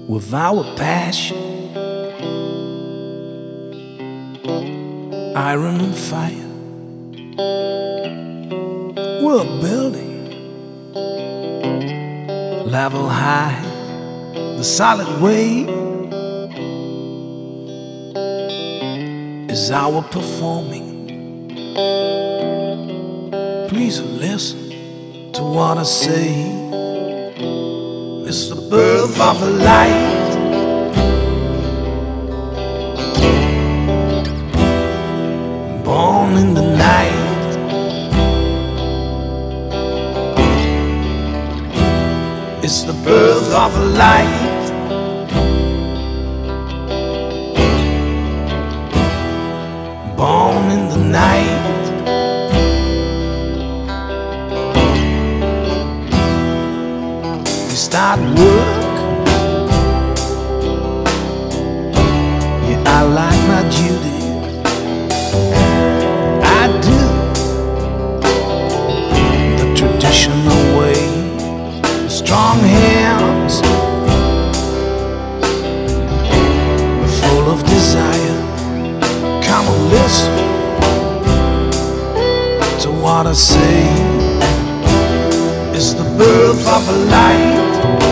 with our passion, iron and fire. We're building level high, the solid way is our performing. Please listen to what I say. It's the birth of a light, born in the night. It's the birth of a light, born in the night. We start work, yeah, I like my duty, I do the traditional way. Strong hands, full of desire. Come and listen to what I say. It's the birth of a light,